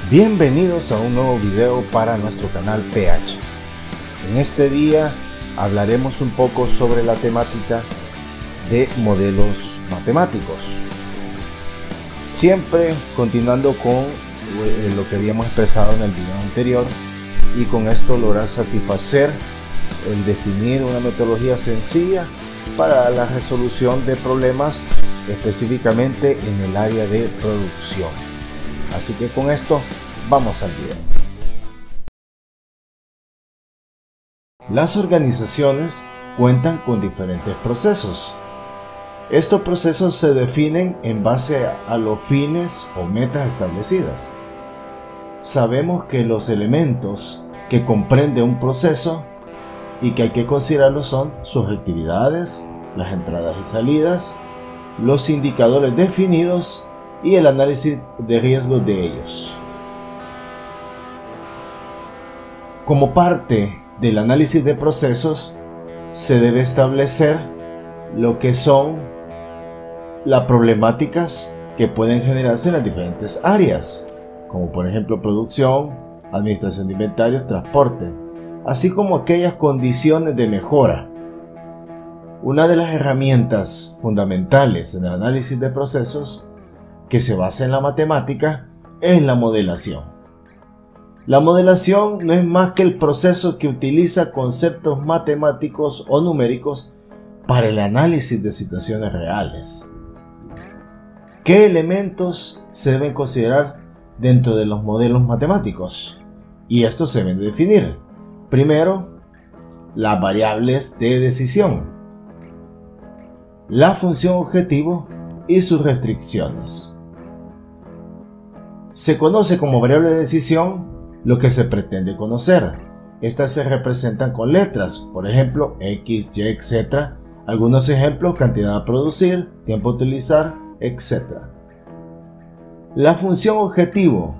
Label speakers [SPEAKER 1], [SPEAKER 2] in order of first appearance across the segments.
[SPEAKER 1] Bienvenidos a un nuevo video para nuestro canal PH. En este día hablaremos un poco sobre la temática de modelos matemáticos. Siempre continuando con lo que habíamos expresado en el video anterior, y con esto lograr satisfacer el definir una metodología sencilla para la resolución de problemas específicamente en el área de producción. Así que con esto vamos al video. Las organizaciones cuentan con diferentes procesos. Estos procesos se definen en base a los fines o metas establecidas. Sabemos que los elementos que comprende un proceso y que hay que considerarlos son sus actividades, las entradas y salidas, los indicadores definidos y el análisis de riesgos de ellos. Como parte del análisis de procesos, se debe establecer lo que son las problemáticas que pueden generarse en las diferentes áreas, como por ejemplo producción, administración de inventarios, transporte, así como aquellas condiciones de mejora. Una de las herramientas fundamentales en el análisis de procesos que se basa en la matemática es la modelación. La modelación no es más que el proceso que utiliza conceptos matemáticos o numéricos para el análisis de situaciones reales. ¿Qué elementos se deben considerar dentro de los modelos matemáticos? Y estos se deben definir. Primero, las variables de decisión, la función objetivo y sus restricciones. Se conoce como variable de decisión lo que se pretende conocer. Estas se representan con letras, por ejemplo, X, Y, etc. Algunos ejemplos: cantidad a producir, tiempo a utilizar, etc. La función objetivo.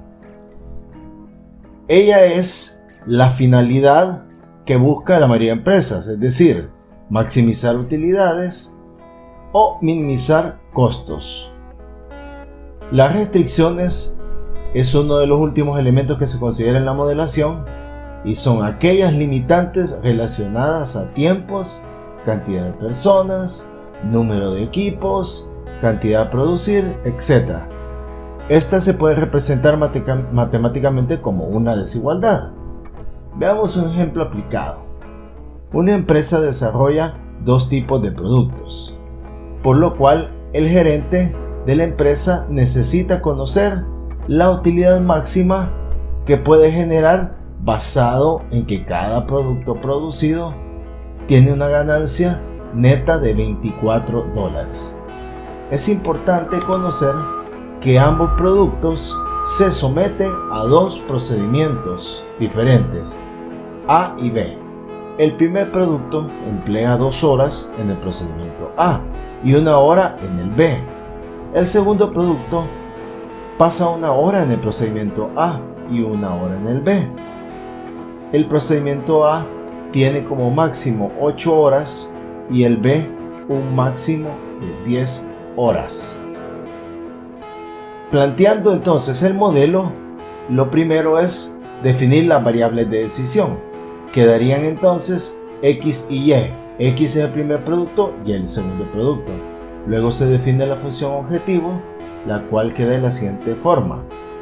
[SPEAKER 1] Ella es la finalidad que busca la mayoría de empresas, es decir, maximizar utilidades o minimizar costos. Las restricciones es uno de los últimos elementos que se considera en la modelación y son aquellas limitantes relacionadas a tiempos, cantidad de personas, número de equipos, cantidad a producir, etc. Esta se puede representar matemáticamente como una desigualdad. Veamos un ejemplo aplicado. Una empresa desarrolla dos tipos de productos, por lo cual el gerente de la empresa necesita conocer la utilidad máxima que puede generar basado en que cada producto producido tiene una ganancia neta de $24. Es importante conocer que ambos productos se someten a dos procedimientos diferentes, A y B. El primer producto emplea 2 horas en el procedimiento A y 1 hora en el B. El segundo producto pasa 1 hora en el procedimiento A y 1 hora en el B. El procedimiento A tiene como máximo 8 horas y el B un máximo de 10 horas. Planteando entonces el modelo, lo primero es definir las variables de decisión. Quedarían entonces X y Y. X es el primer producto y el segundo producto. Luego se define la función objetivo, la cual queda de la siguiente forma: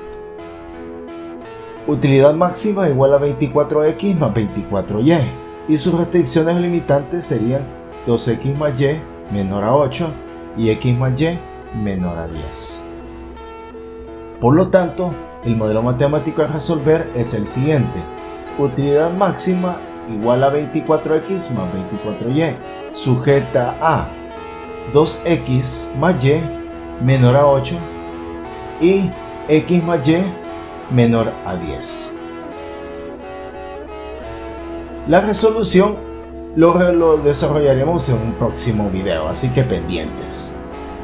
[SPEAKER 1] utilidad máxima igual a 24X más 24Y, y sus restricciones limitantes serían 2X más Y menor a 8 y X más Y menor a 10. Por lo tanto, el modelo matemático a resolver es el siguiente: utilidad máxima igual a 24X más 24Y, sujeta a 2X más Y menor a 8 y X más Y menor a 10. La resolución lo desarrollaremos en un próximo video, así que pendientes.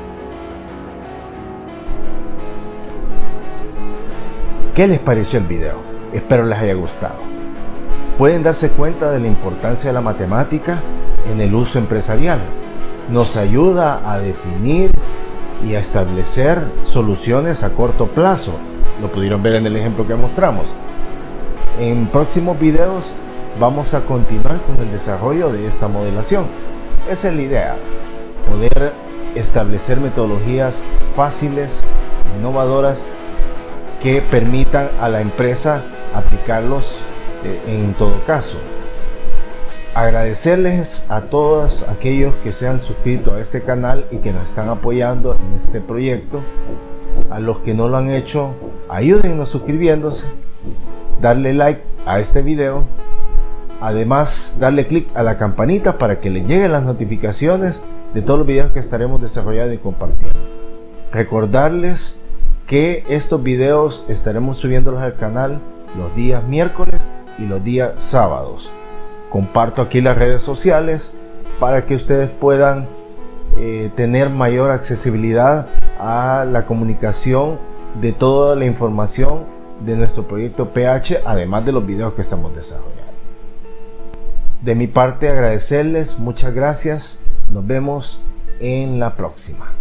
[SPEAKER 1] ¿Qué les pareció el video? Espero les haya gustado. Pueden darse cuenta de la importancia de la matemática en el uso empresarial. Nos ayuda a definir y a establecer soluciones a corto plazo lo pudieron ver en el ejemplo que mostramos. En próximos videos vamos a continuar con el desarrollo de esta modelación. Esa es la idea, poder establecer metodologías fáciles, innovadoras, que permitan a la empresa aplicarlos en todo caso. Agradecerles a todos aquellos que se han suscrito a este canal y que nos están apoyando en este proyecto. A los que no lo han hecho, ayúdennos suscribiéndose, darle like a este video, además darle clic a la campanita para que les lleguen las notificaciones de todos los videos que estaremos desarrollando y compartiendo. Recordarles que estos videos estaremos subiéndolos al canal los días miércoles y los días sábados. Comparto aquí las redes sociales para que ustedes puedan tener mayor accesibilidad a la comunicación de toda la información de nuestro proyecto PH, además de los videos que estamos desarrollando. De mi parte, agradecerles, muchas gracias, nos vemos en la próxima.